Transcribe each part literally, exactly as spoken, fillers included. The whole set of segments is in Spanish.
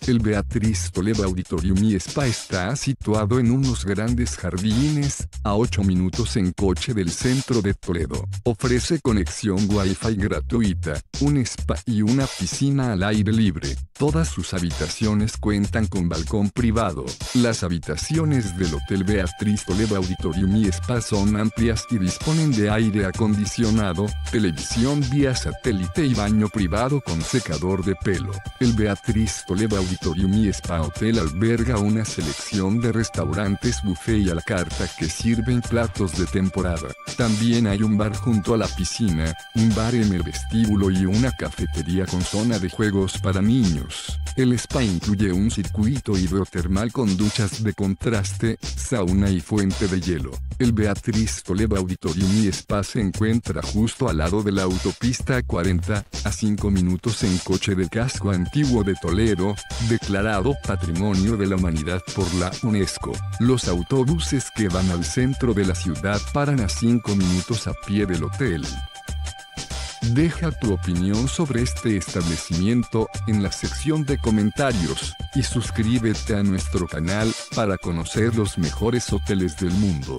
El Beatriz Toledo Auditorium y Spa está situado en unos grandes jardines, a ocho minutos en coche del centro de Toledo. Ofrece conexión Wi-Fi gratuita, un spa y una piscina al aire libre. Todas sus habitaciones cuentan con balcón privado. Las habitaciones del Hotel Beatriz Toledo Auditorium y Spa son amplias y disponen de aire acondicionado, televisión vía satélite y baño privado con secador de pelo. El Beatriz Toledo Auditorium y Spa Hotel alberga una selección de restaurantes buffet y a la carta que sirven platos de temporada. También hay un bar junto a la piscina, un bar en el vestíbulo y una cafetería con zona de juegos para niños. El spa incluye un circuito hidrotermal con duchas de contraste, sauna y fuente de hielo. El Beatriz Toledo Auditorium y Spa se encuentra justo al lado de la autopista cuarenta, a cinco minutos en coche del casco antiguo de Toledo, declarado Patrimonio de la Humanidad por la UNESCO. Los autobuses que van al centro de la ciudad paran a cinco minutos a pie del hotel. Deja tu opinión sobre este establecimiento en la sección de comentarios, y suscríbete a nuestro canal para conocer los mejores hoteles del mundo.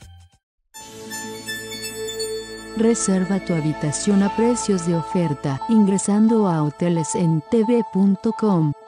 Reserva tu habitación a precios de oferta ingresando a hoteles en t v punto com.